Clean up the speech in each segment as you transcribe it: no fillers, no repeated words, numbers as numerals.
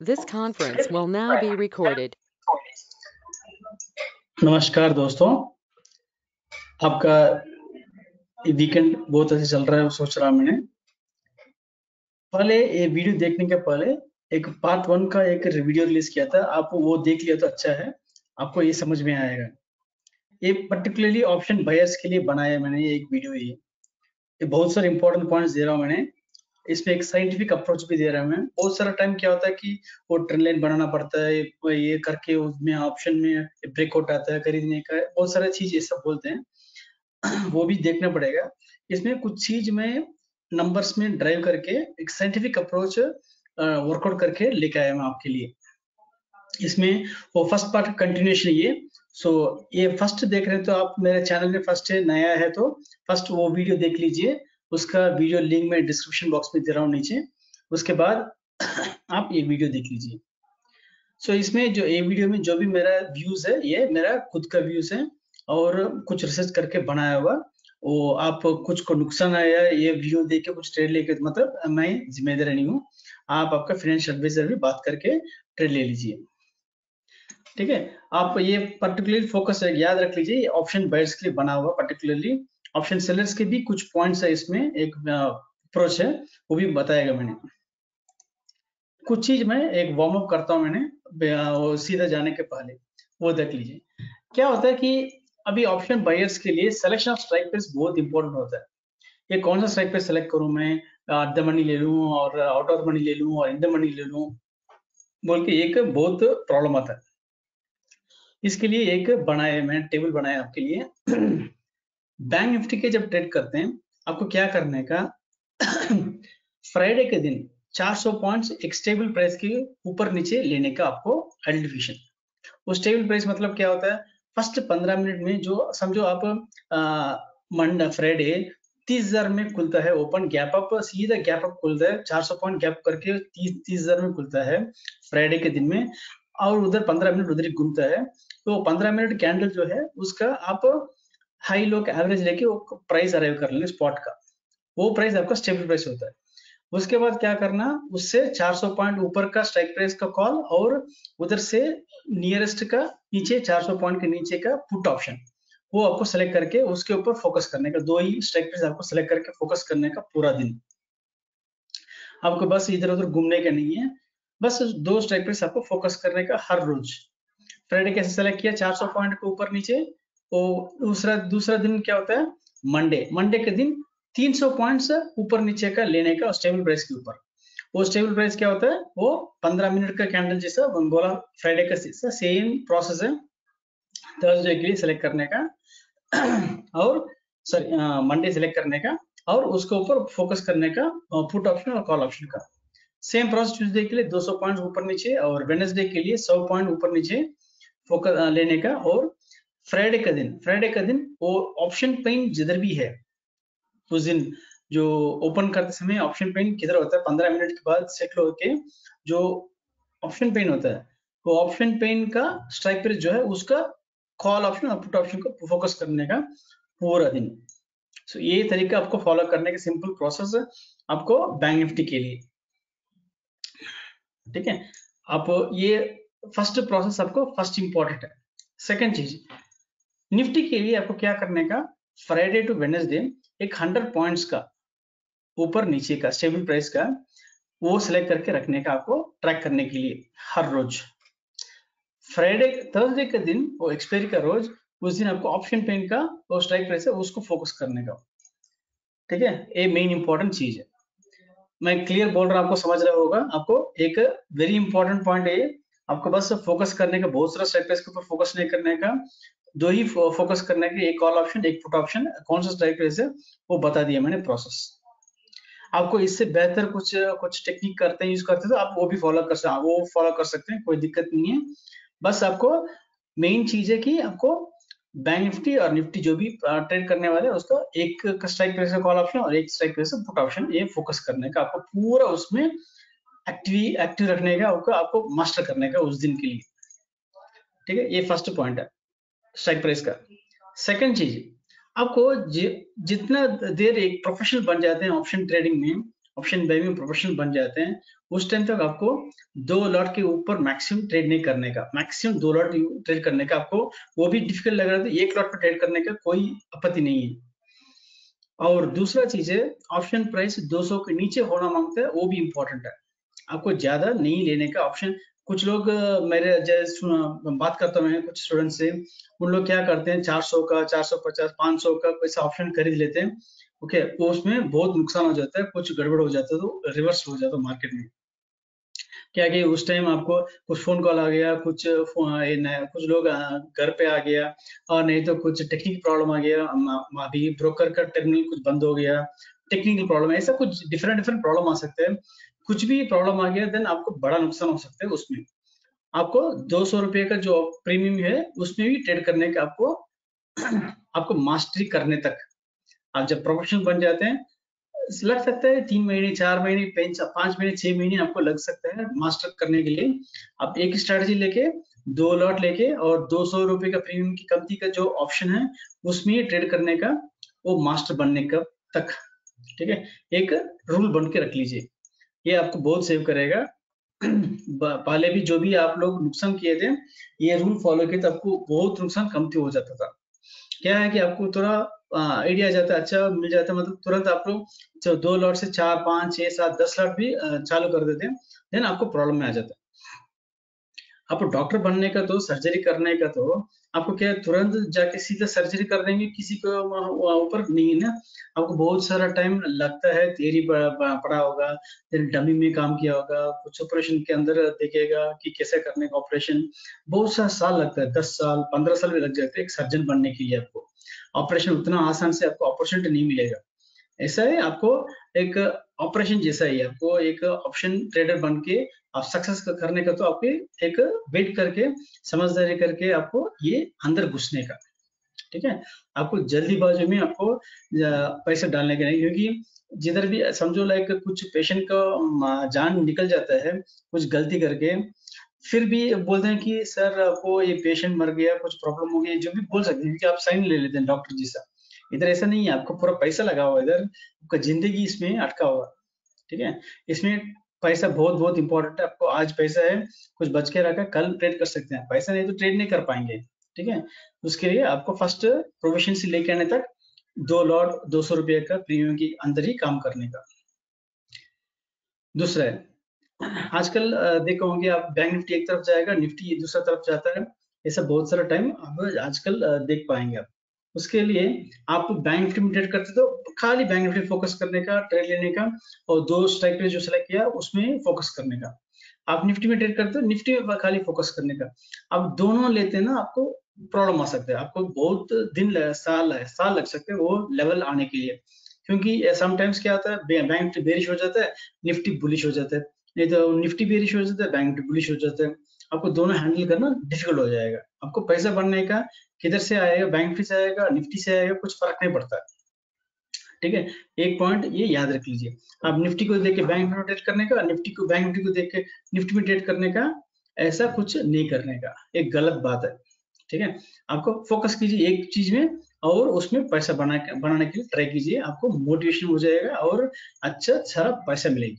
This conference will now be recorded. नमस्कार दोस्तों, आपका वीकेंड बहुत अच्छे चल रहा है। सोच रहा मैंने पहले ये वीडियो देखने के पहले एक पार्ट 1 का एक वीडियो रिलीज किया था, आप वो देख लिया तो अच्छा है, आपको ये समझ में आएगा। ये पर्टिकुलरली ऑप्शन बायर्स के लिए बनाया मैंने ये एक वीडियो। ये बहुत सारे इंपॉर्टेंट पॉइंट्स दे रहा हूँ मैंने, इसमें एक साइंटिफिक अप्रोच भी दे रहा हूँ मैं। बहुत सारा टाइम क्या होता है कि वो ट्रेंड लाइन बनाना पड़ता है, ये करके उसमें ऑप्शन में ब्रेकआउट आता है खरीदने का, बहुत सारा चीज ये सब बोलते हैं वो भी देखना पड़ेगा। इसमें कुछ चीज में नंबर्स में ड्राइव करके एक साइंटिफिक अप्रोच वर्कआउट करके लेके आया मैं आपके लिए। इसमें वो फर्स्ट पार्ट कंटिन्यूएशन ये ये फर्स्ट देख रहे हैं तो आप मेरे चैनल में फर्स्ट नया है तो फर्स्ट वो वीडियो देख लीजिए, उसका वीडियो लिंक मैं डिस्क्रिप्शन बॉक्स में दे रहा हूँ नीचे। उसके बाद आप ये वीडियो देख लीजिए। इसमें जो ये वीडियो में जो भी मेरा व्यूज है ये मेरा खुद का व्यूज है और कुछ रिसर्च करके बनाया हुआ। वो आप कुछ को नुकसान आया ये वीडियो देख के कुछ ट्रेड लेके, मतलब मैं जिम्मेदार नहीं हूँ, आप आपका फाइनेंशियल एडवाइजर भी बात करके ट्रेड ले लीजिए, ठीक है। आप ये पर्टिकुलरली फोकस है, याद रख लीजिए, ऑप्शन बायर्स के लिए बना हुआ। पर्टिकुलरली ऑप्शन सेलर्स के भी कुछ पॉइंट्स है इसमें, एक अप्रोच है वो भी बताएगा मैंने। कुछ चीज मैं एक वार्म अप करता हूँ मैंने सीधा जाने के पहले, वो देख लीजिए। क्या होता है कि अभी ऑप्शन बायर्स के लिए सिलेक्शन ऑफ स्ट्राइक प्राइस बहुत इंपॉर्टेंट होता है। ये कौन सा स्ट्राइक प्राइस सेलेक्ट करूं मैं, एट द मनी ले लूं और आउट ऑफ मनी ले लूं और इन द मनी ले लूं, बोल के एक बहुत प्रॉब्लम आता है। इसके लिए एक बनाया मैंने टेबल बनाया आपके लिए बैंक निफ्टी के जब ट्रेड करते हैं आपको क्या करने का फ्राइडे के दिन 400 पॉइंट्स एक स्टेबल प्राइस के ऊपर नीचे लेने का आपको आइडेंटिफिकेशन। वो स्टेबल प्राइस मतलब क्या होता है, फर्स्ट 15 मिनट में जो समझो आप मंडे फ्राइडे 30,000 में खुलता है, ओपन गैप अप सीधा गैप अप खुलता है, 400 पॉइंट गैप करके 30,000 में खुलता है फ्राइडे के दिन में, और उधर 15 मिनट उधर ही घूमता है। तो 15 मिनट कैंडल जो है उसका आप हाई लो का एवरेज लेके वो प्राइस अराइव कर लेंगे स्पॉट का, वो प्राइस आपका स्टेबल प्राइस होता है। उसके बाद क्या करना, उससे 400 पॉइंट ऊपर का स्ट्राइक प्राइस का कॉल और उधर से नियरेस्ट का नीचे 400 पॉइंट के नीचे का पुट ऑप्शन, वो आपको सेलेक्ट करके उसके ऊपर फोकस करने का। दो ही स्ट्राइक प्राइस आपको सेलेक्ट करके फोकस करने का पूरा दिन, आपको बस इधर उधर घूमने का नहीं है, बस दो स्ट्राइक प्राइस आपको फोकस करने का हर रोज। फ्राइडे कैसे सेलेक्ट किया, 400 पॉइंट के ऊपर नीचे। वो दूसरा दिन क्या होता है, मंडे के दिन 300 पॉइंट्स ऊपर नीचे का लेने का स्टेबल प्राइस के ऊपर। वो स्टेबल प्राइस क्या होता है, वो 15 मिनट का कैंडल जैसा बोला फ्राइडे का सेम प्रोसेस है थर्सडे के लिए सिलेक्ट करने का और सॉरी मंडे सिलेक्ट करने का और उसके ऊपर फोकस करने का पुट ऑप्शन और कॉल ऑप्शन का। सेम प्रोसेस ट्यूसडे के लिए 200 पॉइंट ऊपर नीचे और वेडनेसडे के लिए 100 पॉइंट ऊपर नीचे फोकस लेने का। और फ्राइडे का दिन वो ऑप्शन पेन जिधर भी है उस दिन जो ओपन करते समय ऑप्शन पेन किधर होता है, 15 मिनट के बाद सेट होके जो ऑप्शन पेन होता है वो ऑप्शन पेन का स्ट्राइक प्राइस जो है उसका कॉल ऑप्शन और पुट ऑप्शन को फोकस करने का पूरा दिन। ये तरीका आपको फॉलो करने का सिंपल प्रोसेस है आपको बैंक निफ्टी के लिए, ठीक है। आप ये फर्स्ट प्रोसेस आपको फर्स्ट इंपॉर्टेंट है। सेकंड चीज निफ्टी के लिए आपको क्या करने का, फ्राइडे टू वेडनेसडे एक 100 पॉइंट्स का ऊपर नीचे का स्टेबल प्राइस का वो सिलेक्ट करके रखने का आपको ट्रैक करने के लिए हर रोज। फ्राइडे थर्सडे के दिन वो एक्सपायरी का रोज, उस दिन आपको ऑप्शन पेन का वो स्ट्राइक प्राइस है उसको फोकस करने का, ठीक है। ये मेन इंपॉर्टेंट चीज है। मैं क्लियर बोल रहा हूँ, आपको समझ रहा होगा। आपको एक वेरी इंपॉर्टेंट पॉइंट है, आपको बस फोकस करने का, बहुत सारा स्ट्राइक प्राइस के ऊपर फोकस नहीं करने का, दो ही फोकस करने के, एक कॉल ऑप्शन एक पुट ऑप्शन, कौन सा स्ट्राइक प्राइस है वो बता दिया मैंने प्रोसेस। आपको इससे बेहतर कुछ टेक्निक करते हैं यूज करते हैं तो आप वो भी फॉलो कर सकते हैं, कोई दिक्कत नहीं है। बस आपको मेन चीज है कि आपको बैंक निफ्टी और निफ्टी जो भी ट्रेड करने वाले हैं उसका एक स्ट्राइक प्राइस का कॉल ऑप्शन और एक स्ट्राइक प्राइस का पुट ऑप्शन ये फोकस करने का, आपको पूरा उसमें एक्टिव रखने का, आपको मास्टर करने का उस दिन के लिए, ठीक है। ये फर्स्ट पॉइंट है स्ट्राइक प्राइस का। सेकंड चीज, आपको जितना देर एक प्रोफेशनल बन जाते हैं ऑप्शन ट्रेडिंग में ऑप्शन बाइंग में प्रोफेशनल बन जाते हैं, उस टाइम तक आपको 2 लॉट के ऊपर मैक्सिमम ट्रेड नहीं करने का, मैक्सिमम 2 लॉट ट्रेड करने का। आपको वो भी डिफिकल्ट लग रहा है तो 1 लॉट पे ट्रेड करने का कोई आपत्ति नहीं है। और दूसरा चीज है, ऑप्शन प्राइस 200 के नीचे होना मांगता है, वो भी इम्पोर्टेंट है। आपको ज्यादा नहीं लेने का ऑप्शन। कुछ लोग मेरे जैसे बात करता हूँ मैं कुछ स्टूडेंट से, उन लोग क्या करते हैं 400 का 450 500 का पैसा ऑप्शन खरीद लेते हैं। ओके, तो उसमें बहुत नुकसान हो जाता है, कुछ गड़बड़ हो जाता है तो रिवर्स हो जाता है मार्केट में। क्या कि उस टाइम आपको कुछ फोन कॉल आ गया, कुछ लोग घर पे आ गया, और नहीं तो कुछ टेक्निकल प्रॉब्लम आ गया, अभी ब्रोकर का टर्मिनल कुछ बंद हो गया, टेक्निकल प्रॉब्लम, ऐसा कुछ डिफरेंट डिफरेंट प्रॉब्लम आ सकते हैं। कुछ भी प्रॉब्लम आ गया देन आपको बड़ा नुकसान हो सकता है उसमें। आपको 200 रुपये का जो प्रीमियम है उसमें भी ट्रेड करने का आपको आपको मास्टरी करने तक, आप जब प्रोफेशनल बन जाते हैं, लग सकता है 3 महीने 4 महीने 5 महीने 6 महीने आपको लग सकता है मास्टर करने के लिए। आप एक स्ट्रेटजी लेके 2 लॉट लेके और 200 रुपये का प्रीमियम की कंपनी का जो ऑप्शन है उसमें ट्रेड करने का, वो मास्टर बनने का तक। ठीक है, एक रूल बन के रख लीजिए, ये आपको बहुत सेव करेगा। पहले भी जो भी आप लोग नुकसान किए थे, ये रूल फॉलो किए तो आपको बहुत नुकसान कमती हो जाता था। क्या है कि आपको थोड़ा आइडिया आ जाता है, अच्छा मिल जाता है, मतलब तुरंत आप लोग जो 2 लॉट से 4 5 6 7 10 लॉट भी चालू कर देते हैं, देन आपको प्रॉब्लम में आ जाता है। आपको डॉक्टर बनने का तो, सर्जरी करने का तो, आपको क्या है, तुरंत जाके सीधा सर्जरी कर देंगे किसी को ऊपर नहीं ना। आपको बहुत सारा टाइम लगता है, थियरी पढ़ा होगा, फिर डमी में काम किया होगा, कुछ ऑपरेशन के अंदर देखेगा कि कैसे करने का ऑपरेशन, बहुत सारा साल लगता है, 10 साल 15 साल भी लग जाते हैं एक सर्जन बनने के लिए। आपको ऑपरेशन उतना आसान से आपको अपॉर्चुनिटी नहीं मिलेगा। ऐसा है, आपको एक ऑपरेशन जैसा ही आपको एक ऑप्शन ट्रेडर बन के आप सक्सेस करने का, तो आपके एक वेट करके समझदारी करके आपको ये अंदर घुसने का। ठीक है, आपको जल्दीबाजी में आपको पैसे डालने के नहीं, क्योंकि जिधर भी समझो लाइक कुछ पेशेंट का जान निकल जाता है कुछ गलती करके, फिर भी बोलते हैं कि सर आपको ये पेशेंट मर गया, कुछ प्रॉब्लम हो गई, जो भी बोल सकते हैं क्योंकि आप साइन ले लेते हैं डॉक्टर जैसा। इधर ऐसा नहीं है, आपको पूरा पैसा लगा हुआ है, इधर आपका जिंदगी इसमें अटका हुआ है। ठीक है, इसमें पैसा बहुत बहुत इंपॉर्टेंट है। आपको आज पैसा है, कुछ बच के रखा, कल ट्रेड कर सकते हैं, पैसा नहीं तो ट्रेड नहीं कर पाएंगे। ठीक है, उसके लिए आपको फर्स्ट प्रोविजन से लेके आने तक 2 लॉट 200 रुपये का प्रीमियम के अंदर ही काम करने का। दूसरा है, आजकल देखो होंगे आप, बैंक निफ्टी एक तरफ जाएगा, निफ्टी दूसरा तरफ जाता है, ऐसा बहुत सारा टाइम आप आजकल देख पाएंगे आप। उसके लिए आप बैंक निफ्टी में ट्रेड करते तो खाली बैंक निफ्टी फोकस करने का, ट्रेड लेने का, और 2 स्ट्राइक पे जो सेलेक्ट किया उसमें फोकस करने का। आप निफ्टी में ट्रेड करते हो, निफ्टी में खाली फोकस करने का। आप दोनों लेते हैं ना, आपको प्रॉब्लम आ सकता है, आपको बहुत साल लग सकते हैं वो लेवल आने के लिए। क्योंकि समटाइम्स क्या होता है, बैंक निफ्टी बेरिश हो जाता है, निफ्टी बुलिश हो जाता है, नहीं तो निफ्टी बेरिश हो जाता है, बैंक निफ्टी बुलिश हो जाता है। आपको दोनों हैंडल करना डिफिकल्ट हो जाएगा। आपको पैसा बनने का किधर से आएगा, बैंक निफ्टी से आएगा, निफ्टी से आएगा, कुछ फर्क नहीं पड़ता है। ठीक है, एक पॉइंट ये याद रख लीजिए, आप निफ्टी को देख के बैंक निफ्टी में ट्रेड करने का, निफ्टी को बैंक निफ्टी को देख के निफ्टी में ट्रेड करने का, ऐसा कुछ नहीं करने का, एक गलत बात है। ठीक है, आपको फोकस कीजिए एक चीज में और उसमें पैसा बनाने के लिए ट्राई कीजिए, आपको मोटिवेशन हो जाएगा और अच्छा सारा पैसा मिलेगा।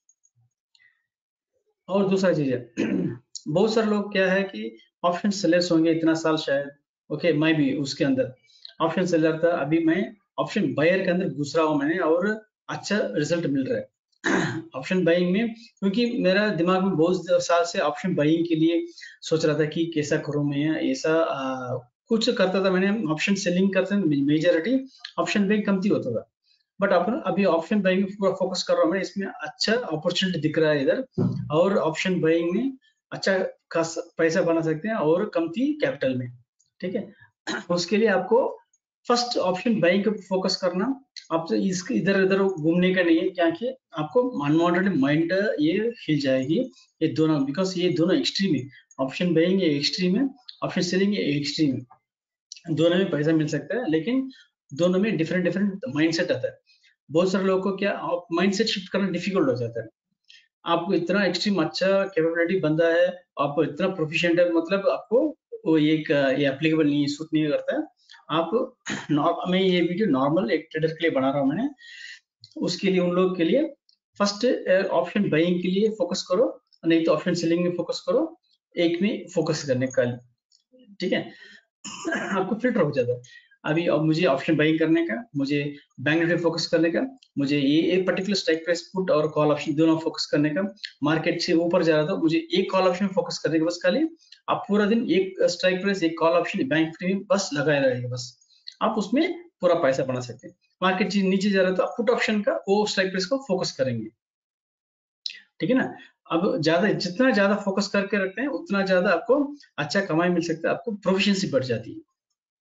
और दूसरा चीज है, बहुत सारे लोग क्या है कि ऑप्शन सेलर्स होंगे इतना साल शायद, ओके मैं भी उसके अंदर ऑप्शन सेलर था, अभी मैं ऑप्शन बायर के अंदर घुस रहा हूँ मैंने, और अच्छा रिजल्ट मिल रहा है ऑप्शन बाइंग में, क्योंकि मेरा दिमाग में बहुत साल से ऑप्शन बाइंग के लिए सोच रहा था कि कैसा करूँ मैं, ऐसा कुछ करता था मैंने, ऑप्शन सेलिंग करते मेजोरिटी, ऑप्शन बाइंग कमती होता था। बट अपन अभी ऑप्शन बाइंग में पूरा फोकस कर रहा हूँ मैं, इसमें अच्छा अपॉर्चुनिटी दिख रहा है इधर, और ऑप्शन बाइंग में अच्छा खास पैसा बना सकते हैं और कमती कैपिटल में। ठीक है, उसके लिए आपको फर्स्ट ऑप्शन बाइंग पे फोकस करना, आपसे इसके इधर उधर घूमने का नहीं है, क्या कि आपको अनवांटेड माइंड ये हिल जाएगी, ये दोनों, बिकॉज ये दोनों एक्सट्रीम है, ऑप्शन बाइंग ये एक्सट्रीम है, ऑप्शन सेलिंग ये एक्सट्रीम है। दोनों में पैसा मिल सकता है, लेकिन दोनों में डिफरेंट डिफरेंट माइंडसेट आता है। बहुत सारे लोगों को क्या माइंडसेट शिफ्ट करना डिफिकल्ट हो जाता है। आपको इतना एक्सट्रीम अच्छा कैपेबिलिटी बंदा है, आप इतना प्रोफिशिएंट है, मतलब आपको वो एक ये एप्लीकेबल नहीं, सूट नहीं करता है। आप मैं ये वीडियो नॉर्मल एक ट्रेडर के लिए बना रहा हूँ मैंने, उसके लिए उन लोगों के लिए फर्स्ट ऑप्शन बाइंग के लिए फोकस करो, नहीं तो ऑप्शन सेलिंग में फोकस करो, एक में फोकस करने का, ठीक है। आपको फिल्टर हो जाता है। अभी अब मुझे ऑप्शन बाइंग करने का, मुझे बैंक निफ्टी फोकस करने का, मुझे ये एक पर्टिकुलर स्ट्राइक प्राइस पुट और कॉल ऑप्शन दोनों फोकस करने का, मार्केट से ऊपर जा रहा था मुझे एक कॉल ऑप्शन फोकस करने का बस खाली। आप पूरा दिन एक स्ट्राइक प्राइस एक कॉल ऑप्शन बैंक निफ्टी में बस लगाए रहेगा, बस आप उसमें पूरा पैसा बना सकते हैं। मार्केट नीचे जा रहा है तो आप पुट ऑप्शन का वो स्ट्राइक प्राइस को फोकस करेंगे, ठीक है ना। अब जितना ज्यादा फोकस करके रखते हैं उतना ज्यादा आपको अच्छा कमाई मिल सकता है, आपको प्रोफिशिएंसी बढ़ जाती है।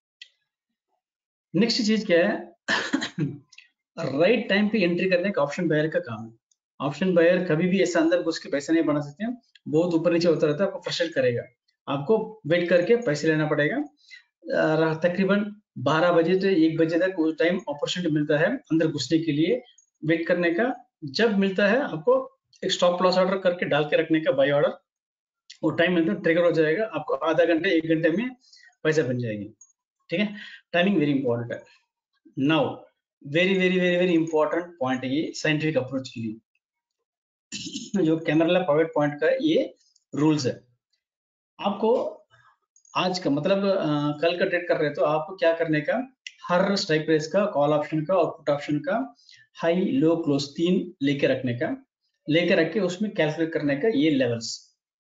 नेक्स्ट चीज क्या है, राइट टाइम पे एंट्री करने का ऑप्शन बायर का काम है। ऑप्शन बायर कभी भी ऐसा अंदर घुस के पैसे नहीं बना सकते हैं, बहुत ऊपर नीचे होता रहता है, आपको फ्रस्ट्रेट करेगा। आपको वेट करके पैसे लेना पड़ेगा। तकरीबन 12 बजे से 1 बजे तक वो टाइम अपॉर्चुनिटी मिलता है अंदर घुसने के लिए, वेट करने का। जब मिलता है आपको एक स्टॉप लॉस ऑर्डर करके डाल के रखने का, बाय ऑर्डर, वो टाइम मिलता है ट्रिगर हो जाएगा, आपको आधा घंटे 1 घंटे में पैसा बन जाएगी, ठीक है। टाइमिंग वेरी इंपॉर्टेंट है। Now very very very very important point है ये साइंटिफिक अप्रोच के लिए, जो कैमरा पॉइंट पॉइंट का ये रूल्स है। आपको आज का मतलब कल का ट्रेड कर रहे हो तो आपको क्या करने का, हर स्ट्राइक प्राइस का, कॉल ऑप्शन का और पुट ऑप्शन का हाई लो क्लोज 3 लेके रखने का, लेके रख के उसमें कैलकुलेट करने का ये लेवल्स।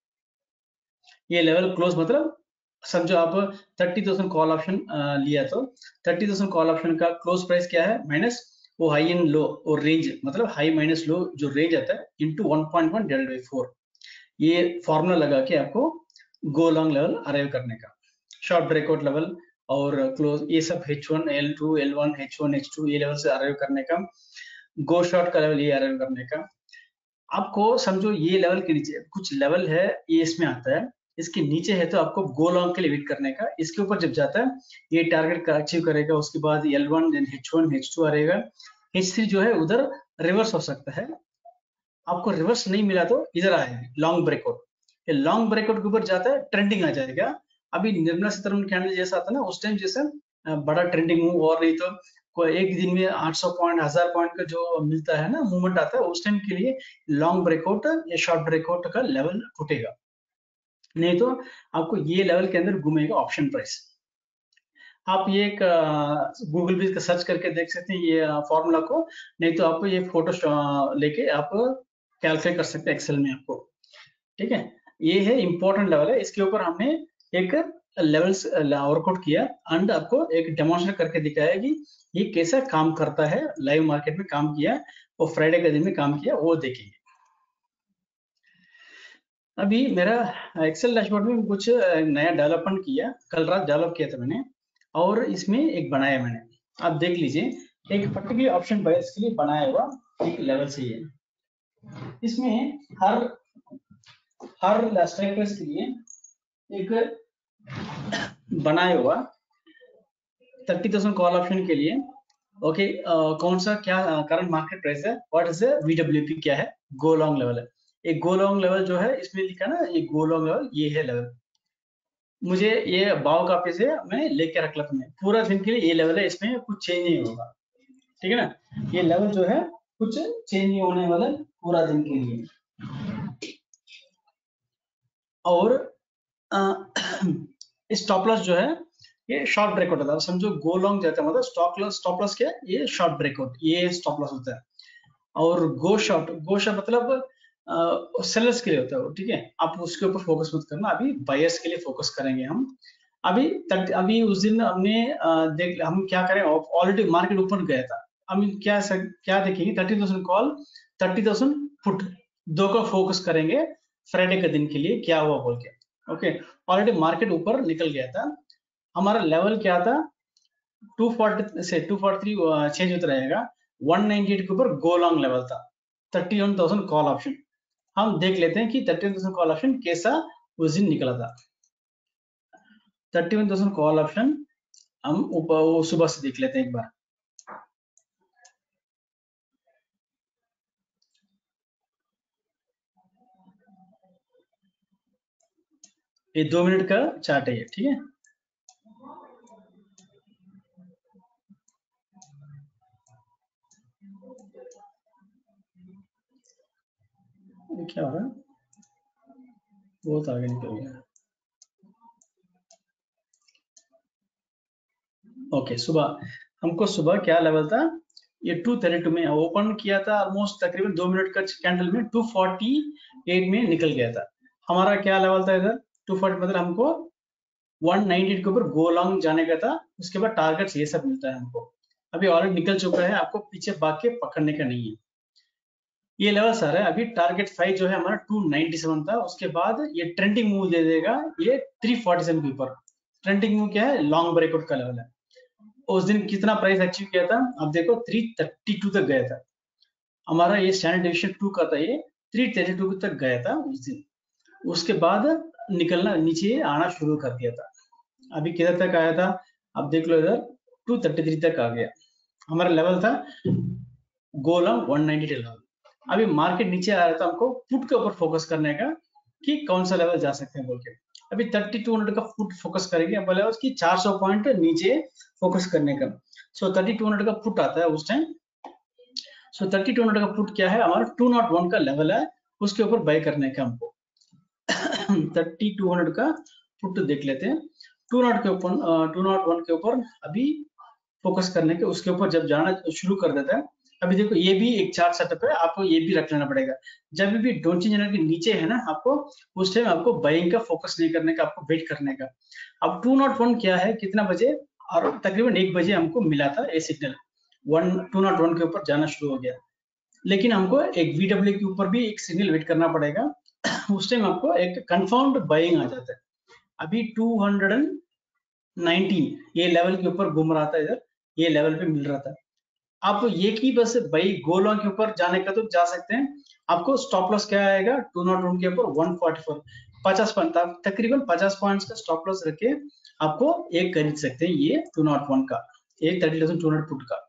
ये लेवल क्लोज मतलब समझो आप 30,000 कॉल ऑप्शन लिया तो 30,000 कॉल ऑप्शन का क्लोज प्राइस क्या है, माइनस वो हाई एंड लो और रेंज, मतलब हाई माइनस लो जो रेंज आता है इंटू 1.1 डिवाइडेड बाई 4, ये फॉर्मूला लगा के आपको गो लॉन्ग लेवल अराइव करने का। शॉर्ट ब्रेकआउट लेवल और क्लोज ये सब H1 L2 L1 H1 H2 ये लेवल से अराइव करने का, गो शॉर्ट का लेवल ये अराइव करने का। आपको समझो ये लेवल के नीचे कुछ लेवल है, ये इसमें आता है, इसके नीचे है तो आपको गो लॉन्ग के लिए वेट करने का। इसके ऊपर जब जाता है ये टारगेट का अचीव करेगा, उसके बाद L1 देन H1 H2 आएगा, H3 जो है उधर रिवर्स हो सकता है। आपको रिवर्स नहीं मिला तो इधर आएगा लॉन्ग ब्रेकआउट, ये लॉन्ग ब्रेकआउट के ऊपर जाता है ट्रेंडिंग आ जाएगा। अभी निर्मला सीतारमण कैंडल जैसा आता ना उस टाइम जैसा बड़ा ट्रेंडिंग मूव, और नहीं तो कोई एक दिन में 800 पॉइंट 1000 पॉइंट का जो मिलता है ना मूवमेंट आता है, उस टाइम के लिए लॉन्ग ब्रेकआउट या शॉर्ट ब्रेकआउट का लेवल टूटेगा, नहीं तो आपको ये लेवल के अंदर घूमेगा ऑप्शन प्राइस। आप ये एक गूगल पे सर्च करके देख सकते हैं ये फॉर्मूला को, नहीं तो आपको ये फोटो लेके आप कैलकुलेट कर सकते हैं एक्सेल में आपको, ठीक है। ये है इंपॉर्टेंट लेवल है, इसके ऊपर हमने एक लेवल्स वर्कआउट किया एंड आपको एक डेमोन्स्ट्रेट करके दिखाया कि ये कैसा काम करता है, लाइव मार्केट में काम किया और फ्राइडे के दिन में काम किया, वो देखेंगे। अभी मेरा एक्सेल डैशबोर्ड में कुछ नया डेवलपमेंट किया, कल रात डेवलप किया था मैंने, और इसमें एक बनाया मैंने, आप देख लीजिए, एक पर्टिकुलर ऑप्शन बायर्स के लिए बनाया हुआ एक लेवल से है। इसमें हर स्ट्राइक प्राइस के लिए एक बनाया हुआ 30,000 कॉल ऑप्शन के लिए, ओके, कौन सा क्या करंट मार्केट प्राइस है, व्हाट इज VWP क्या है, गो लॉन्ग लेवल है। एक गो लॉन्ग लेवल जो है इसमें लिखा ना, ये गो लॉन्ग लेवल ये है लेवल, मुझे ये बाव कापी से मैं लेके रख लेता हूँ, पूरा दिन के लिए ये लेवल है, इसमें कुछ चेंज नहीं होगा, ठीक है ना। ये लेवल जो है कुछ चेंज नहीं होने वाला पूरा दिन के लिए। और स्टॉप लॉस जो है ये शॉर्ट ब्रेकआउट होता है, समझो गो लॉन्ग जाता है मतलब स्टॉप लॉस क्या है, ये शॉर्ट ब्रेकआउट ये स्टॉप लॉस होता है। और गो शॉर्ट मतलब सेलर्स के लिए होता है वो, ठीक है, आप उसके ऊपर फोकस मत करना, अभी बायर्स के लिए फोकस करेंगे हम। अभी उस दिन हमने देख हम क्या करें, ऑलरेडी मार्केट ऊपर गया था, हम क्या देखेंगे 30,000 कॉल 30,000 पुट, दो का फोकस करेंगे फ्राइडे के दिन के लिए क्या हुआ बोल के, ओके। ऑलरेडी मार्केट ऊपर निकल गया था, हमारा लेवल क्या था 240 से 243 चेंज होता रहेगा, 198 के ऊपर गो लॉन्ग लेवल था 31,000 कॉल ऑप्शन। हम देख लेते हैं कि 31,000 कॉल ऑप्शन कैसा उस दिन निकला था। 31,000 कॉल ऑप्शन हम ऊपर वो सुबह से देख लेते हैं एक बार। ये 2 मिनट का चार्ट है ये, ठीक है। क्या हो रहा है, बहुत आगे निकल गया। ओके, हमको सुबह क्या लेवल था, ये 232 में ओपन किया था, ऑलमोस्ट तकरीबन 2 मिनट का कैंडल में 248 में निकल गया था। हमारा क्या लेवल था इधर 240, मतलब हमको 198 के ऊपर गो लॉन्ग जाने का था। उसके बाद टारगेट्स ये सब मिलता है हमको, अभी ऑलरेडी निकल चुका है, आपको पीछे भाग के पकड़ने का नहीं है। ये लेवल सर है, अभी टारगेट 5 जो है हमारा 297 था, उसके बाद ये ट्रेंडिंग मूव दे देगा ये 347 के ऊपर। ट्रेंडिंग मूव क्या है, लॉन्ग ब्रेकआउट का लेवल है। उस दिन कितना प्राइस अचीव किया था, अब देखो 332 तक गया था हमारा, ये स्टैंडर्ड डिविएशन 2 का था, ये 332 तक गया था उस दिन। उसके बाद निकलना नीचे आना शुरू कर दिया था। अभी किधर तक आया था, अब देख लो इधर 233 तक आ गया। हमारा लेवल था गोलम 190 लेवल। अभी मार्केट नीचे आ रहा था, हमको पुट के ऊपर फोकस करने का कि कौन सा लेवल जा सकते हैं बोल के। अभी 3200 का पुट फोकस करेंगे, बोले उसकी 400 पॉइंट नीचे फोकस करने का। सो 3200 का पुट आता है उस टाइम। सो 3200 का पुट क्या है, हमारा 201 का लेवल है, उसके ऊपर बाय करने का हमको। 3200 का पुट देख लेते हैं। 201 के ऊपर अभी फोकस करने के, उसके ऊपर जब जाना शुरू कर देता है। अभी देखो ये भी एक चार्ट सेटअप है, आपको ये भी रख लेना पड़ेगा। जब भी डोंची चैनल के नीचे है ना, आपको उस टाइम आपको बाइंग का फोकस नहीं करने का, आपको वेट करने का। अब 201 क्या है, कितना बजे, और तकरीबन 1 बजे हमको मिला था ये सिग्नल, 201 के ऊपर जाना शुरू हो गया। लेकिन हमको एक VW के ऊपर भी एक सिग्नल वेट करना पड़ेगा। उस टाइम आपको एक कंफर्म्ड बाइंग आ जाता है। अभी 219 ये लेवल के ऊपर घूम रहा था, इधर ये लेवल पे मिल रहा था। आप ये की बस भाई गोलों के ऊपर जाने का तो जा सकते हैं। आपको स्टॉप लॉस क्या आएगा 201 के ऊपर 144, 50 पॉइंट, तकरीबन 50 पॉइंट्स का स्टॉप लॉस रखे आपको एक खरीद सकते हैं ये 201 का, एक 30,200 पुट का।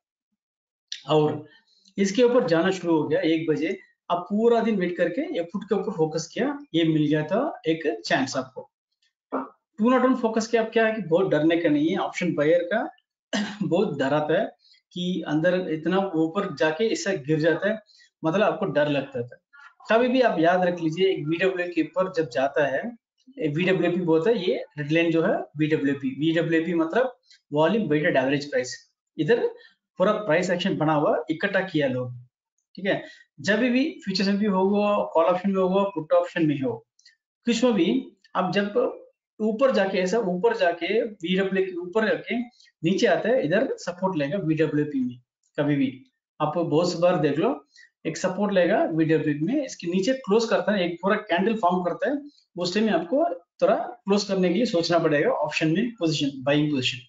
और इसके ऊपर जाना शुरू हो गया 1 बजे। अब पूरा दिन वेट करके ये पुट के ऊपर फोकस किया, ये मिल गया था एक चांस आपको। 201 फोकस किया, अब क्या है कि बहुत डरने का नहीं है, ऑप्शन बायर का बहुत डर आता है कि अंदर इतना ऊपर जाके इससे गिर जाता है, मतलब आपको डर लगता था। कभी भी आप याद रख लीजिए, एक VW के ऊपर जब जाता है, VWP बोलता है, ये रेड लाइन जो है VWP मतलब वॉल्यूम वेटेड एवरेज प्राइस। इधर पूरा प्राइस एक्शन बना हुआ इकट्ठा किया लोग, ठीक है। जब भी फ्यूचर्स में भी होगा, कॉल ऑप्शन में होगा, पुट ऑप्शन में हो, कुछ में भी, अब जब ऊपर जाके ऐसा ऊपर जाके VW के ऊपर जाके नीचे आता है, इधर सपोर्ट लेगा VWP में। कभी भी आप बहुत बार देख लो, एक सपोर्ट लेगा VWP में, इसके नीचे क्लोज करता है, एक पूरा कैंडल फॉर्म करता है, उस टाइम में आपको थोड़ा क्लोज करने के लिए सोचना पड़ेगा ऑप्शन में पोजीशन, बाइंग पोजीशन।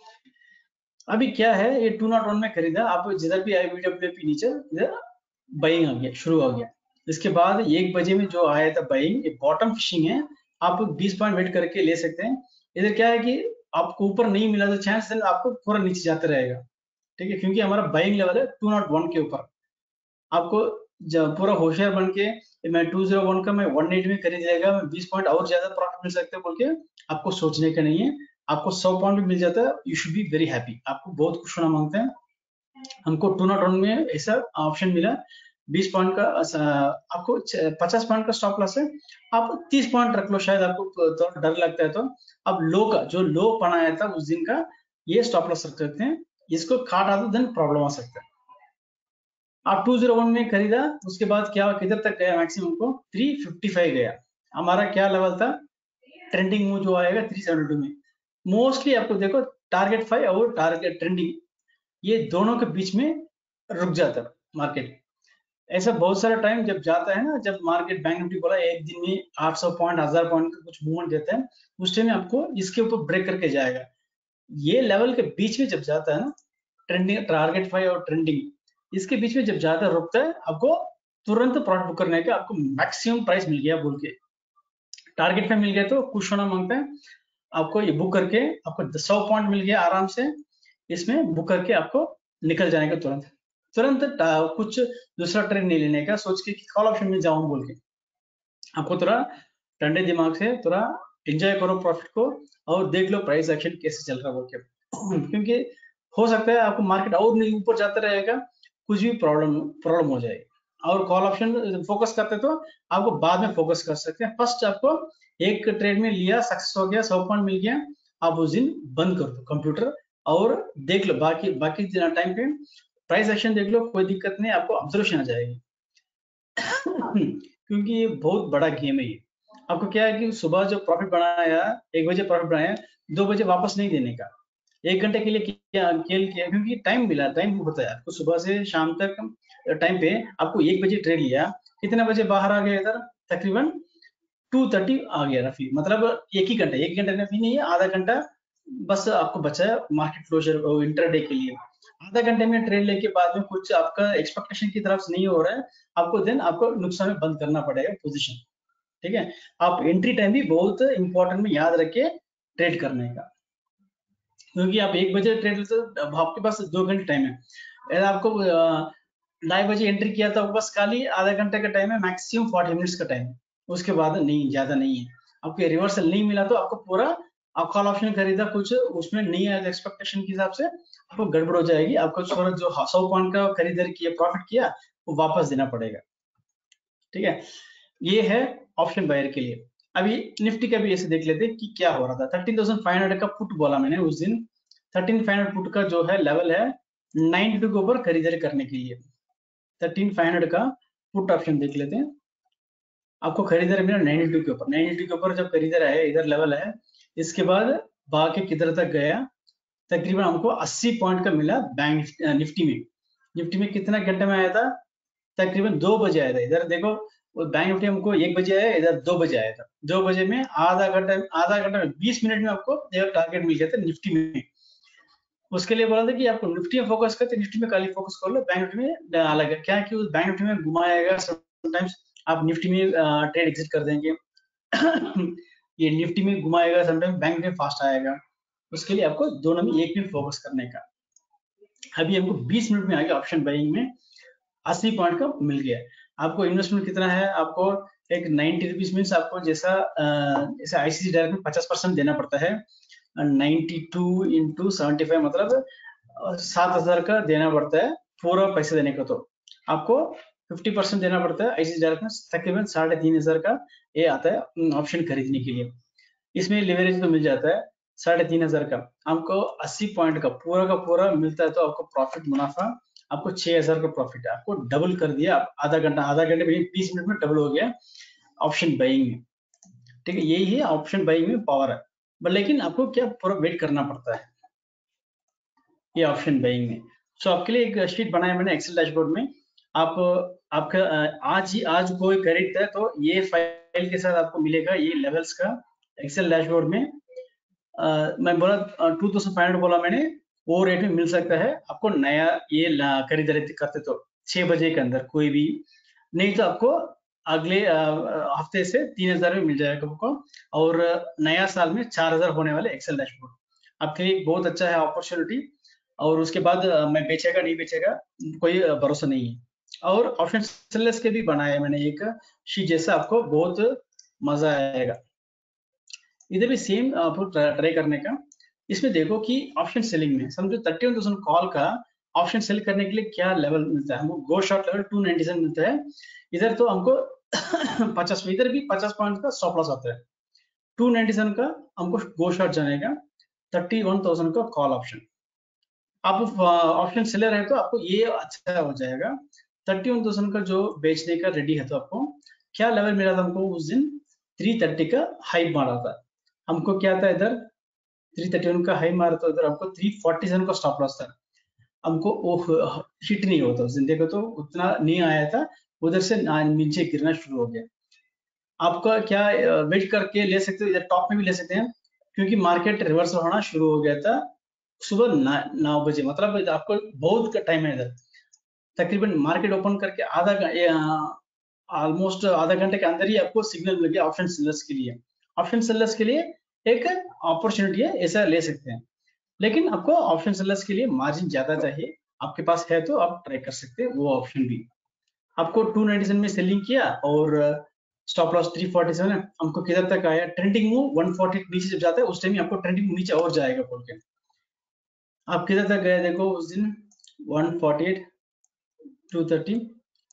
अभी क्या है, ये 201 में खरीदा, आप जिधर भी आए VWP नीचे, इधर बाइंग आ गया, शुरू हो गया। इसके बाद 1 बजे में जो आया था बाइंग, ये बॉटम फिशिंग है, आप 20 पॉइंट वेट करके ले सकते हैं। इधर क्या है कि आपको ऊपर नहीं मिला तो चांस आपको पूरा नीचे जाते रहेगा, ठीक है, क्योंकि हमारा बाइंग लेवल है 201 के ऊपर। आपको जब पूरा होशियार बन के मैं 201 का मैं 180 में खरीद लेगा, मैं 20 पॉइंट और ज्यादा प्रॉफिट मिल सकता है बोल के आपको सोचने का नहीं है। आपको 100 पॉइंट भी मिल जाता है, you should be very happy, आपको बहुत खुश होना मांगते हैं। हमको 201 में ऐसा ऑप्शन मिला, 20 पॉइंट का आपको 50 पॉइंट का स्टॉप लॉस है, आप 30 पॉइंट रख लो, शायद आपको तो डर लगता है तो। अब लो का जो लो बनाया था उस दिन का, ये स्टॉप लॉस रख सकते हैं, इसको काट आता देन प्रॉब्लम आ सकता है। आप 201 में खरीदा, उसके बाद क्या किधर तक गया, मैक्सिमम को 355 गया। हमारा क्या लेवल था, ट्रेंडिंग मूव जो आएगा 372 में। मोस्टली आपको देखो टारगेट 5 और टारगेट ट्रेंडिंग, ये दोनों के बीच में रुक जाता है मार्केट। ऐसा बहुत सारा टाइम जब जाता है ना, जब मार्केट बैंक निफ्टी बोला एक दिन में 800 पॉइंट 1000 पॉइंट का कुछ मूवमेंट देता है, उस टाइम में आपको इसके ऊपर ब्रेक करके जाएगा। ये लेवल के बीच में जब जाता है ना, ट्रेंडिंग टारगेट 5 और ट्रेंडिंग, इसके बीच में जब ज्यादा रुकता है, आपको तुरंत प्रॉफिट बुक करने का, आपको मैक्सिमम प्राइस मिल गया बोल के, टारगेट पे मिल गया तो खुश होना मांगता है। आपको ये बुक करके आपको 100 पॉइंट मिल गया आराम से, इसमें बुक करके आपको निकल जाने का तुरंत तुरंत, कुछ दूसरा ट्रेड नहीं लेने का सोच के कि कॉल ऑप्शन में जाऊं बोल के। आपको थोड़ा ठंडे दिमाग से थोड़ा एंजॉय करो प्रॉफिट को, और देख लो प्राइस एक्शन कैसे चल रहा है बोल के। क्योंकि हो सकता है आपको मार्केट और नहीं ऊपर जाता रहेगा, कुछ भी प्रॉब्लम प्रॉब्लम हो जाएगी। और कॉल ऑप्शन फोकस करते तो आपको बाद में फोकस कर सकते हैं। फर्स्ट आपको एक ट्रेड में लिया, सक्सेस हो गया, 100 पॉइंट मिल गया, आप उस दिन बंद कर दो कंप्यूटर और देख लो बाकी बाकी टाइम पे प्राइस एक्शन देख लो, कोई दिक्कत नहीं, आपको ऑब्जर्वेशन आ जाएगी। क्योंकि ये बहुत बड़ा गेम है ये। आपको क्या है कि सुबह जो प्रॉफिट बनाया, 1 बजे प्रॉफिट बनाया, 2 बजे वापस नहीं देने का, 1 घंटे के लिए किया खेल किया, क्योंकि टाइम मिला, टाइम होता है आपको सुबह से शाम तक टाइम पे। आपको 1 बजे ट्रेड लिया, कितने बजे बाहर आ गया इधर, तकरीबन 2:30 आ गया रफी, मतलब 1 ही घंटा, 1 घंटे भी नहीं है, आधा घंटा बस आपको बचा है मार्केट क्लोजर इंटरडे के लिए। आधा घंटे में ट्रेड लेके बाद में कुछ आपका एक्सपेक्टेशन की तरफ से नहीं हो रहा है, आपको देन आपको नुकसान में बंद करना पड़ेगा पोजीशन। ठीक है, आप एंट्री टाइम भी बहुत इंपॉर्टेंट में याद रखे ट्रेड करने का, क्योंकि आप 1 बजे ट्रेड लेते हो, आपके पास 2 घंटे टाइम है। अगर आपको 2:30 बजे एंट्री किया तो बस खाली आधा घंटे का टाइम है, मैक्सिमम 40 मिनट्स का टाइम है, उसके बाद नहीं, ज्यादा नहीं है। आपको रिवर्सल नहीं मिला तो आपको पूरा, आप कॉल ऑप्शन खरीदा, कुछ उसमें नहीं आया एक्सपेक्टेशन के हिसाब से, आपको गड़बड़ हो जाएगी, आपको जो 100 पॉइंट का खरीदारी किया, प्रॉफिट किया, वो वापस देना पड़ेगा। ठीक है, ये है ऑप्शन बायर के लिए। अभी निफ्टी का भी ऐसे देख लेते हैं कि क्या हो रहा था। 13,500 का पुट बोला मैंने उस दिन। 13,500 पुट का जो है लेवल है 92 के ऊपर खरीदारी करने के लिए। 13,500 का पुट ऑप्शन देख लेते हैं, आपको खरीदारी मिला 92 के ऊपर। 92 के ऊपर जब खरीदारी है, इधर लेवल है, इसके बाद भाग के किधर तक गया, तकरीबन हमको 80 पॉइंट का मिला बैंक निफ्टी में। निफ्टी में कितना घंटे में आया था, तकरीबन 2 बजे आया था। इधर देखो, वो बैंक निफ्टी हमको 1 बजे आया, इधर 2 बजे आया था। 2 बजे में आधा घंटा में 20 मिनट में आपको टारगेट मिल गया था निफ्टी में। उसके लिए बोला था कि आपको निफ्टी में फोकस करते, निफ्टी में खाली फोकस कर लो, बैंक निफ्टी में अलग है। क्या है कि उस बैंक निफ्टी में घुमाएगा, समटाइम्स आप निफ्टी में ट्रेड एग्जिट कर देंगे। ये निफ्टी में घुमाएगा, समटाइम्स बैंक में फास्ट आएगा। उसके लिए आपको दोनों में एक में फोकस करने का। अभी हमको 20 मिनट में आ गया ऑप्शन बाइंग में 80 पॉइंट का मिल गया। आपको इन्वेस्टमेंट कितना है, आपको एक 90 रुपीज मीन्स आपको जैसा जैसे आईसीसी डायरेक्ट में 50% देना पड़ता है। 92 इंटू 75 मतलब 7,000 का देना पड़ता है पूरा पैसे देने का। तो आपको 50% देना पड़ता है आईसीसी डायरेक्ट में, तकरीबन 3,500 का ये आता है ऑप्शन खरीदने के लिए। इसमें लिवरेज तो मिल जाता है 3,500 का। आपको 80 पॉइंट का पूरा मिलता है, तो आपको प्रॉफिट मुनाफा आपको 6,000 का प्रॉफिट है। आपको डबल कर दिया, आधा घंटे में 20 मिनट में डबल हो गया ऑप्शन बाइंग में। ठीक है, यही है ऑप्शन बाइंग में पावर है, बट लेकिन आपको क्या पूरा वेट करना पड़ता है ये ऑप्शन बाइंग में। सो आपके लिए एक शीट बनाया मैंने एक्सेल डैशबोर्ड में। आप आपका आज कोई खरीदता है तो ये फाइल के साथ आपको मिलेगा ये लेवल्स का एक्सेल डैशबोर्ड में। मैं बोला 2,500 बोला मैंने, वो रेट में मिल सकता है आपको नया ये खरीदारी करते तो 6 बजे के अंदर कोई भी, नहीं तो आपको अगले हफ्ते से 3,000 में मिल जाएगा आपको, और नया साल में 4,000 होने वाले एक्सेल डैशबोर्ड आपके लिए बहुत अच्छा है अपॉर्चुनिटी। और उसके बाद मैं बेचेगा नहीं बेचेगा कोई भरोसा नहीं है। और ऑप्शन सेलर्स के भी बनाया मैंने एक शीट जैसा, आपको बहुत मजा आएगा। इधर भी सेम आपको ट्राई करने का। इसमें देखो कि ऑप्शन सेलिंग में समझो 31,000 कॉल का ऑप्शन सेल करने के लिए क्या लेवल मिलता है हमको। गो शॉर्ट लेवल 297 मिलता है। इधर तो हमको 50, इधर भी 50 पॉइंट का स्टॉप लॉस आता है। 297 का हमको गो शॉर्ट जानेगा, 31,000 का कॉल ऑप्शन। आप ऑप्शन सेलर है तो आपको ये अच्छा हो जाएगा। 31,000 का जो बेचने का रेडी है, तो आपको क्या लेवल मिला था हमको उस दिन, 330 का हाई मारा था हमको। क्या था इधर 331 का हाई मारा था, इधर हमको 347 का स्टॉप लॉस था हमको। वो हिट नहीं होता उस दिन, देखो तो उतना नहीं आया था, उधर से नीचे गिरना शुरू हो गया। आपका क्या वेट करके ले सकते हो, इधर टॉप में भी ले सकते हैं, क्योंकि मार्केट रिवर्सल होना शुरू हो गया था सुबह 9 बजे, मतलब आपको बहुत का टाइम है इधर। तकरीबन मार्केट ओपन करके ऑलमोस्ट आधा घंटे के अंदर ही आपको सिग्नल मिल गया ऑप्शन सेलर्स के लिए। ऑप्शन सेलर्स के लिए एक अपॉर्चुनिटी है, ऐसा ले सकते हैं। लेकिन आपको ऑप्शन सेलर्स के लिए मार्जिन ज्यादा चाहिए, आपके पास है तो आप ट्राई कर सकते हैं वो ऑप्शन भी। आपको 297 में सेलिंग किया और स्टॉप लॉस 347 है। हमको किधर तक आया, ट्रेंडिंग मूव 140 नीचे जब जाता है उस टाइम आपको ट्रेंडिंग मूव नीचे और जाएगा बोल के। आप किधर तक गए देखो उस दिन, 148, 230,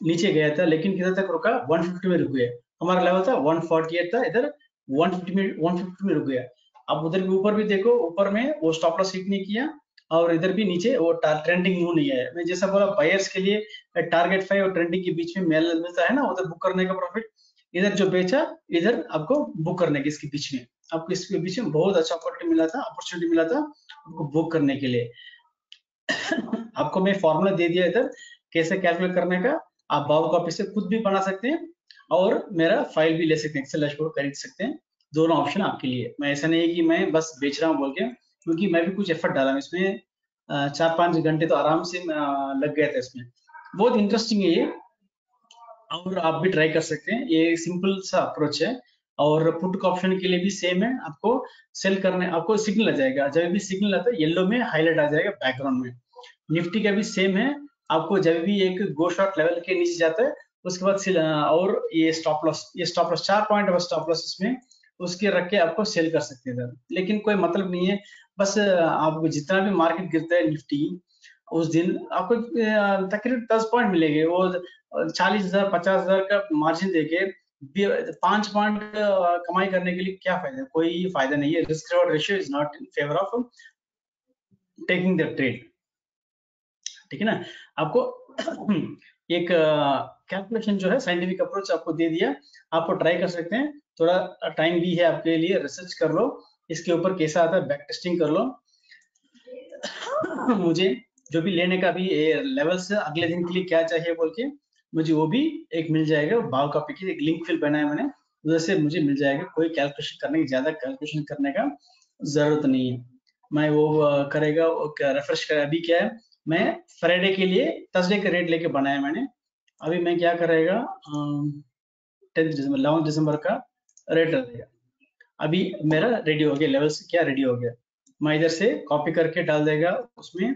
नीचे गया था, लेकिन किधर तक रुका, 150 में रुक गया। हमारा लेवल था 148 था, इधर 150 में रुक गया। अब उधर भी ऊपर भी देखो, ऊपर में वो स्टॉप लॉस हिट नहीं किया, और इधर भी नीचे वो ट्रेंडिंग मूव नहीं आया। मैं जैसा बोला, बायर्स के लिए टारगेट 5 और ट्रेंडिंग के बीच में मेल मिलता है ना, उधर बुक करने का प्रॉफिट। इधर जो बेचा, इधर आपको बुक करने के, इसके बीच में आपको, इसके बीच में बहुत अच्छा अपॉर्चुनिटी मिला था आपको बुक करने के लिए। आपको मैं फॉर्मूला दे दिया इधर कैसे कैलकुलेट करने का। आप बाबू कॉपी से खुद भी बना सकते हैं, और मेरा फाइल भी ले सकते हैं, एक्सेल डैशबोर्ड खरीद सकते हैं। दोनों ऑप्शन आपके लिए। मैं ऐसा नहीं है कि मैं बस बेच रहा हूँ बोल के, क्योंकि मैं भी कुछ एफर्ट डाला इसमें। 4-5 घंटे तो आराम से लग गए थे इसमें। बहुत इंटरेस्टिंग है ये, और आप भी ट्राई कर सकते हैं। ये सिंपल सा अप्रोच है। और पुट का ऑप्शन के लिए भी सेम है। आपको सेल करने, आपको सिग्नल आ जाएगा, जब भी सिग्नल आता है येलो में हाईलाइट आ जाएगा बैकग्राउंड में। निफ्टी का भी सेम है। आपको जब भी एक गो शॉट लेवल के नीचे जाता है, उसके बाद और ये स्टॉप लॉस 4 पॉइंट और स्टॉप लॉस इसमें उसके रख के आपको सेल कर सकते हैं इधर। लेकिन कोई मतलब नहीं है, बस आपको जितना भी मार्केट गिरता है निफ्टी, उस दिन आपको तकरीबन 10 पॉइंट मिलेंगे। वो 40,000 50,000 का मार्जिन देके 5 पॉइंट कमाई करने के लिए क्या फायदा? कोई फायदा नहीं है। Risk reward ratio is not in favour of taking the trade. ठीक है ना? आपको एक कैलकुलेशन जो है, साइंटिफिक अप्रोच आपको दे दिया, आपको ट्राई कर सकते हैं। थोड़ा टाइम भी है आपके लिए, रिसर्च कर लो इसके ऊपर कैसा आता है, बैक टेस्टिंग कर लो। मुझे जो भी लेने का भी लेवल से अगले दिन के लिए क्या चाहिए बोल के, मुझे वो भी एक मिल जाएगा। भाव कॉपी की एक लिंक फिल बनाया मैंने, उधर से मुझे मिल जाएगा। कोई कैलकुलेशन करने की, ज्यादा कैलकुलेशन करने का जरूरत नहीं है। मैं वो करेगा, रेफ्रेश कर। अभी क्या है, मैं फ्राइडे के लिए थर्सडे का रेट लेके बनाया मैंने। अभी मैं क्या करेगा, 11 दिसंबर का रेट रहेगा। अभी मेरा रेडी हो गया, लेवल से क्या रेडी हो गया। मैं इधर से कॉपी करके डाल देगा उसमें,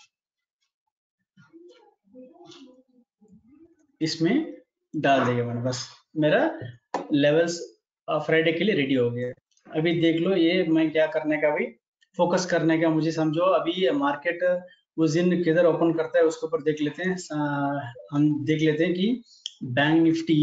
इसमें डाल देगा मैंने। बस मेरा लेवल्स फ्राइडे के लिए रेडी हो गया। अभी देख लो, ये मैं क्या करने का, अभी फोकस करने का, मुझे समझो अभी मार्केट उस दिन किधर ओपन करता है उसके ऊपर देख लेते हैं। हम देख लेते हैं कि बैंक निफ्टी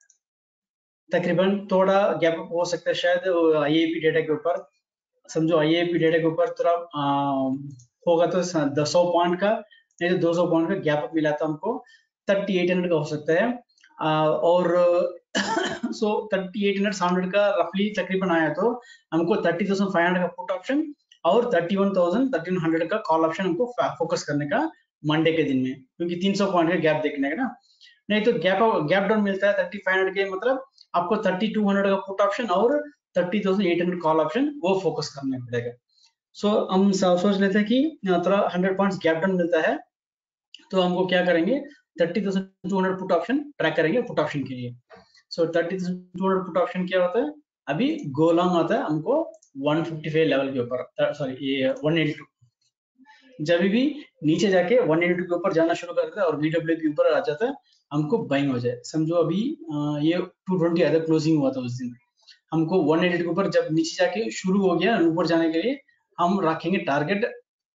तकरीबन थोड़ा गैप अप हो सकता है शायद आईएपी डेटा के ऊपर। समझो आईएपी डेटा के ऊपर थोड़ा होगा तो 100 पॉइंट का, नहीं तो 200 पॉइंट का गैप अप मिला था हमको। 3800 का हो सकता है। और सो 3800 का रफली तकरीबन आया, तो हमको 30,500 का पुट ऑप्शन और 13,100 का कॉल ऑप्शन हमको फोकस करने का मंडे के दिन में, क्योंकि 300 पॉइंट का गैप देखने का ना। नहीं तो गैप गैप डाउन मिलता है 3500 के, मतलब आपको 3200 का पुट ऑप्शन और 30,800 कॉल ऑप्शन वो फोकस करना पड़ेगा। सो हम सोच लेते हैं कि थोड़ा 100 पॉइंट्स गैप डाउन मिलता है, तो हमको क्या करेंगे, 30,200 पुट ऑप्शन ट्रैक करेंगे पुट ऑप्शन के लिए। सो 30,200 पुट ऑप्शन क्या होता है, अभी गो लॉन्ग आता है हमको 155 लेवल के ऊपर, सॉरी ये 182। जब भी नीचे जाके 182 के ऊपर जाना शुरू करता है और VW के ऊपर आ जाता है, हमको बाइंग हो जाए। समझो अभी ये 220 आधा क्लोजिंग हुआ था उस दिन, हमको 180 के ऊपर जब नीचे जाके शुरू हो गया ऊपर जाने के लिए, हम रखेंगे टारगेट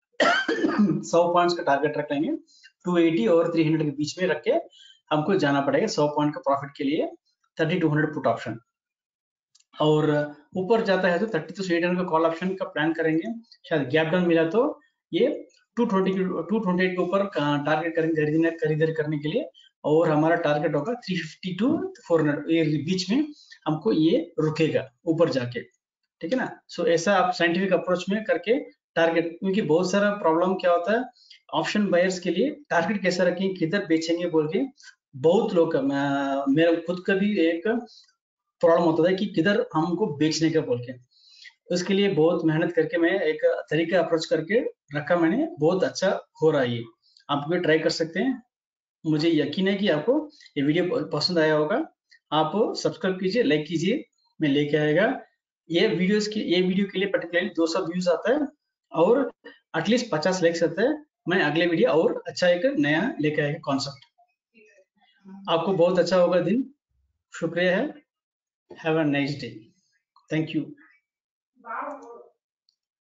100 पॉइंट्स का टारगेट रख लेंगे। 280 और 300 के बीच में रख के हमको जाना पड़ेगा 100 पॉइंट का प्रॉफिट के लिए। 3200 पुट ऑप्शन, और ऊपर जाता है तो 32,800 का कॉल ऑप्शन का प्लान करेंगे। शायद गैप डाउन मिला तो ये 228 के ऊपर टारगेट करेंगे खरीदारी करने के लिए, और हमारा टारगेट होगा 350 टू 400 ये बीच में हमको ये रुकेगा ऊपर जाके। ठीक है ना? सो ऐसा आप साइंटिफिक अप्रोच में करके टारगेट, क्योंकि बहुत सारा प्रॉब्लम क्या होता है ऑप्शन बायर्स के लिए, टारगेट कैसा रखें, किधर बेचेंगे बोल के बहुत लोग का, मेरा खुद का भी एक प्रॉब्लम होता था कि किधर हमको बेचने का बोल के। उसके लिए बहुत मेहनत करके मैं एक तरीका अप्रोच करके रखा मैंने, बहुत अच्छा हो रहा है ये। आप भी ट्राई कर सकते हैं। मुझे यकीन है कि आपको ये वीडियो पसंद आया होगा। आप सब्सक्राइब कीजिए, लाइक कीजिए, मैं लेके आएगा ये वीडियो के लिए पर्टिकुलरली 200 व्यूज आता है और एटलीस्ट 50 लाइक्स आता है। मैं अगले वीडियो और अच्छा एक नया लेके आएगा कॉन्सेप्ट। आपको बहुत अच्छा होगा दिन। शुक्रिया है। Have a nice day. Thank you.